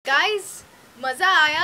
Guys मजा आया?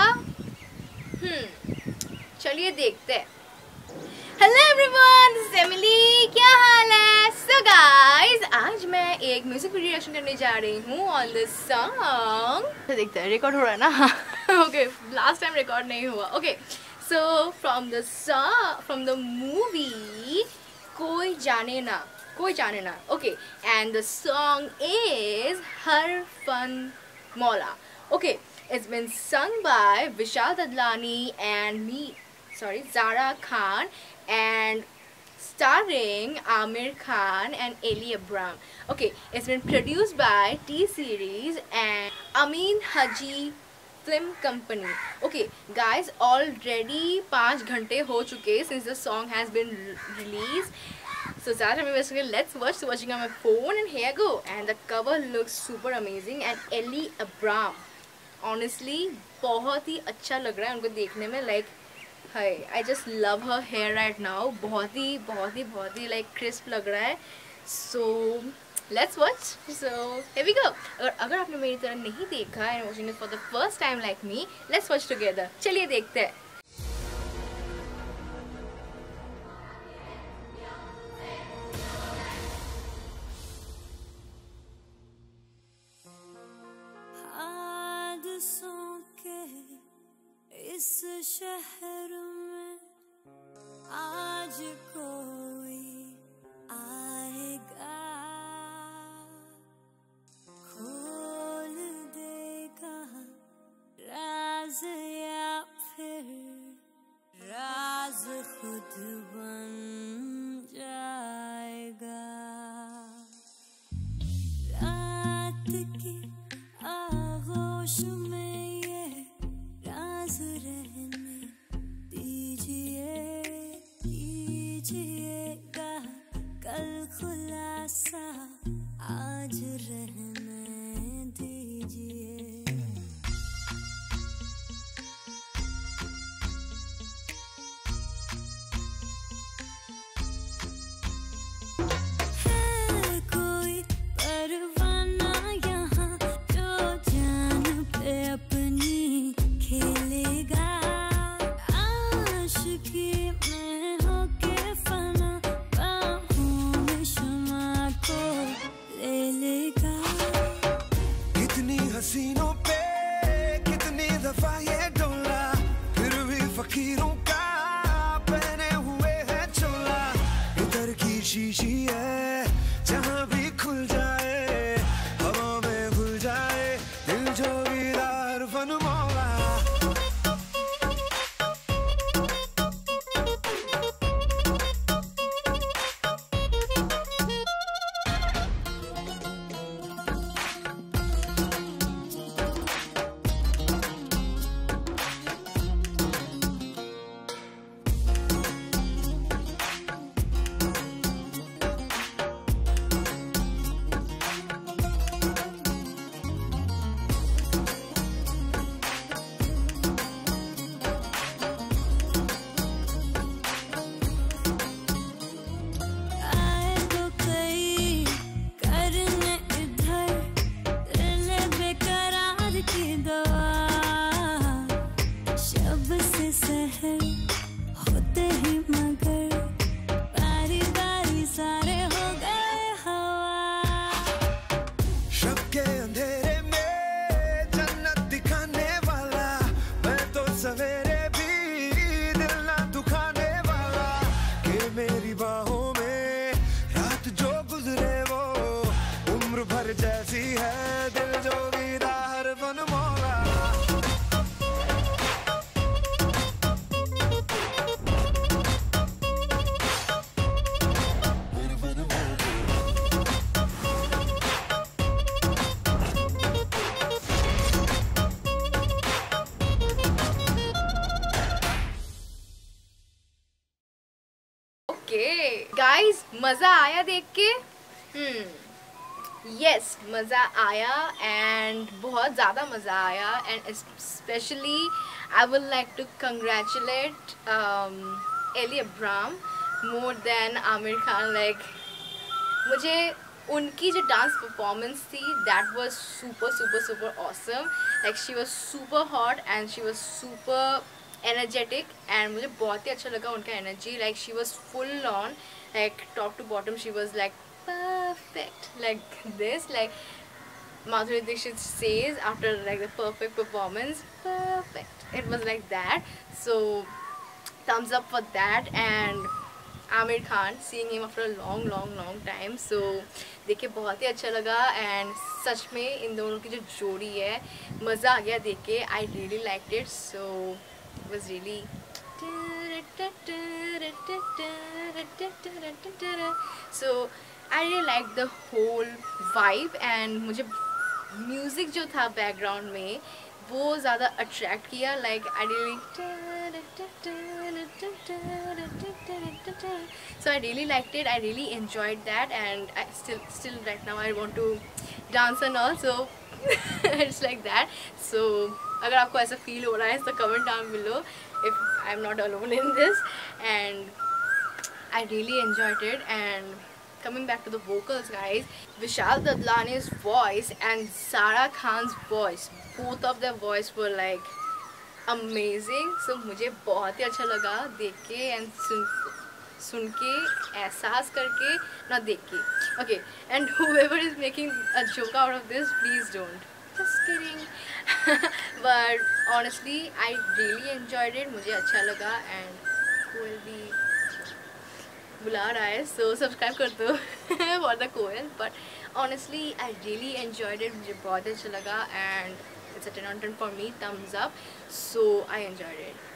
चलिए देखते हैं। Hello everyone, this is Emily. क्या हाल है? सो गाइस, आज मैं एक म्यूजिक वीडियो रिएक्शन करने जा रही हूँ ऑन दिस सॉन्ग। तो देखते हैं रिकॉर्ड हो रहा है ना। ओके, लास्ट टाइम रिकॉर्ड नहीं हुआ। Okay, so from the movie कोई जाने ना। Okay, and the song is Har Fun Maula. Okay, it's been sung by Vishal Dadlani and Zara Khan, and starring Amir Khan and Eli Abram. Okay, it's been produced by T-Series and Amin Haji Film Company. Okay, guys, already 5 घंटे हो चुके since the song has been released. So that I'm basically let's watching on my phone, and here go. And the cover looks super amazing, and Eli Abram honestly बहुत ही अच्छा लग रहा है उनको देखने में. Like hi, I just love her hair right now. बहुत ही लाइक क्रिस्प लग रहा है. So let's watch. So here we go. अगर आपने मेरी तरह नहीं देखा and watching it for the first time like me, let's watch together. चलिए देखते हैं. इस शहर में आज कोई आएगा, खोल देगा राज या फिर राज खुद बन जाएगा. रात की आगोश में रहने दीजिएगा, कल खुलासा आज रहने दीजिए. है कोई परवाना यहाँ जो जान पे अपनी खेलेगा, आशिकी में होके फना बाहों में शमा को ले लेगा. कितनी हसीनों पे कितनी दफा ये डोला, फिर भी फकीरों का पहने हुए है चोला. इधर की शीशी है जहाँ भी खुल जाए, हवा में घुल जाए दिल जो वीरार फन मौला. होते ही मगर बारी बारी सारे हो गए हवा. शब के अंधेरे में जन्नत दिखाने वाला, मैं तो सवेरे भी दिल ना दुखाने वाला. कि मेरी बाहों में रात जो गुजरे वो उम्र भर जैसी है, दिल जो वीरा हर फन मौला. गाइस, मजा आया देख के? यस, मजा आया एंड बहुत ज़्यादा मज़ा आया. And specially I would like to congratulate Elli Avram more than Aamir Khan. Like मुझे उनकी जो डांस परफॉर्मेंस थी that was super super super awesome. Like she was super hot and she was super energetic and मुझे बहुत ही अच्छा लगा उनका energy. Like she was full on, like top to bottom she was like perfect like this, like Madhuri Dixit says after like the perfect performance, perfect, it was like that. So thumbs up for that. And Amir Khan, seeing him after a long time, so देख के बहुत ही अच्छा लगा. And such में इन दोनों की जो जोड़ी है मज़ा आ गया देख के. I really liked it. So was really so I really like the whole vibe. And मुझे म्यूज़िक जो था बैकग्राउंड में वो ज़्यादा अट्रैक्ट किया. Like I really so I really liked it. I really enjoyed that, and I still right now I want to dance and all, so it's like that. So अगर आपको ऐसा feel हो रहा है तो comment down below if I'm not alone in this. And I really enjoyed it. And coming back to the vocals, guys, Vishal Dadlani's voice and Sara Khan's voice, both of their voice were like amazing. So मुझे बहुत ही अच्छा लगा देख के and सुन के, एहसास करके, ना देख के. Okay, and whoever is making a joke out of this, please don't. Just kidding. But honestly, I really enjoyed it. मुझे अच्छा लगा. एंड कोयल भी बुला रहा है, so subscribe कर दो for the coil. But honestly, I really enjoyed it. मुझे बहुत अच्छा लगा. And it's a 10 on 10 for me, thumbs up. So I enjoyed it.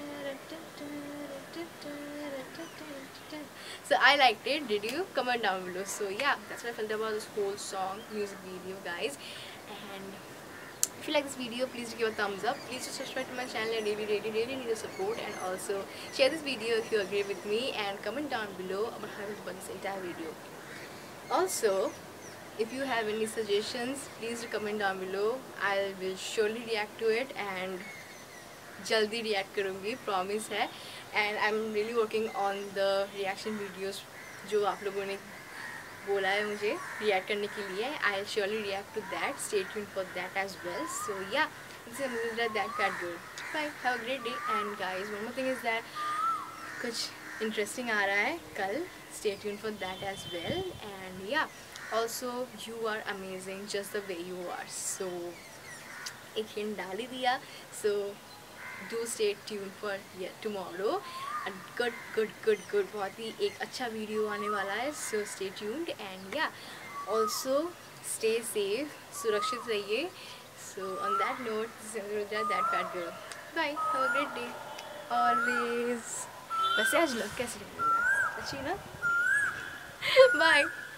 So I liked it. Did you? Comment down below. So yeah, that's what I felt about this whole song, music video, guys. And if you like this video, please give a thumbs up. Please do subscribe to my channel. I really need your support. And also share this video if you agree with me, and comment down below about how about this entire video. Also, if you have any suggestions, please do comment down below. I will surely react to it, and जल्दी react करूँगी, promise है. And I am really working on the reaction videos जो आप लोगों ने बोला है मुझे रिएक्ट करने के लिए. I will surely react to that. Stay tuned for that as well. So yeah, it's that cat good. Bye, have a great day. And guys, one more thing is that कुछ interesting आ रहा है कल. Stay tuned for that as well. And yeah, also you are amazing just the way you are. सो एक hint डाल ही दिया. सो do stay tuned for tomorrow. good बहुत ही एक अच्छा वीडियो आने वाला है. so stay tuned. and yeah, also stay safe, सुरक्षित रहिए. so on that note, this is Anuruddha, that fat girl. Bye, have a great day always. वैसे आज लग कैसे रही है? अच्छी ना? Bye.